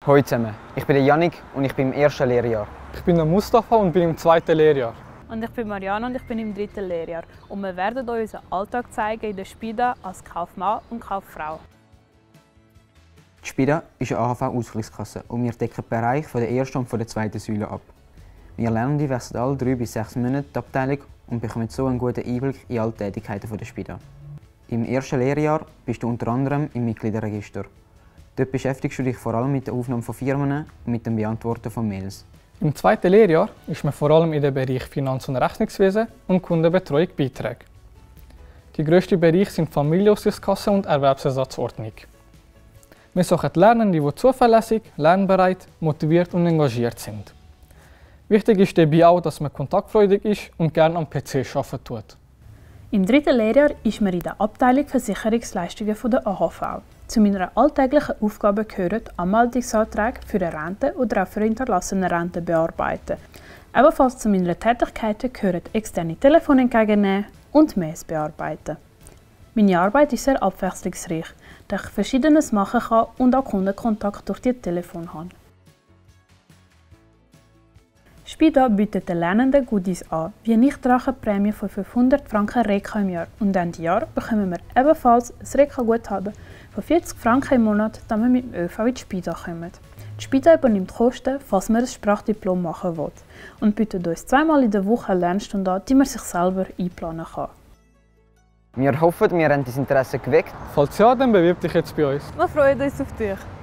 Hallo zusammen, ich bin Yannick und ich bin im ersten Lehrjahr. Ich bin Mustafa und bin im zweiten Lehrjahr. Und ich bin Marianne und ich bin im dritten Lehrjahr. Und wir werden euch unseren Alltag zeigen in der Spida als Kaufmann und Kauffrau. Die Spida ist eine AHV-Ausgleichskasse und wir decken den Bereich von der ersten und von der zweiten Säule ab. Wir Lernende wechseln alle 3 bis 6 Monate die Abteilung und bekommen so einen guten Einblick in alle Tätigkeiten der Spida. Im ersten Lehrjahr bist du unter anderem im Mitgliederregister. Dort beschäftigst du dich vor allem mit der Aufnahme von Firmen und mit dem Beantworten von Mails. Im zweiten Lehrjahr ist man vor allem in den Bereich Finanz- und Rechnungswesen und Kundenbetreuung Beiträge. Die grössten Bereiche sind Familienausgleichskasse und Erwerbsersatzordnung. Wir suchen Lernende, die zuverlässig, lernbereit, motiviert und engagiert sind. Wichtig ist dabei auch, dass man kontaktfreudig ist und gerne am PC arbeiten tut. Im dritten Lehrjahr ist man in der Abteilung Versicherungsleistungen der AHV. Zu meiner alltäglichen Aufgabe gehören Anmeldungsanträge für eine Rente oder auch für hinterlassene Renten bearbeiten. Ebenfalls zu meinen Tätigkeiten gehören externe Telefone entgegennehmen und Mails bearbeiten. Meine Arbeit ist sehr abwechslungsreich, da ich Verschiedenes machen kann und auch Kundenkontakt durch die Telefon habe. Spida bietet den Lernenden Goodies an, wie eine Nichtrachenprämie von 500 Franken Reka im Jahr. Und Ende Jahr bekommen wir ebenfalls ein Reka-Guthaben von 40 Franken im Monat, damit wir mit dem ÖV in die Spida kommen. Die Spida übernimmt Kosten, falls man ein Sprachdiplom machen will, und bietet uns zweimal in der Woche eine Lernstunde an, die man sich selber einplanen kann. Wir hoffen, wir haben dein Interesse geweckt. Falls ja, dann bewirb dich jetzt bei uns. Wir freuen uns auf dich!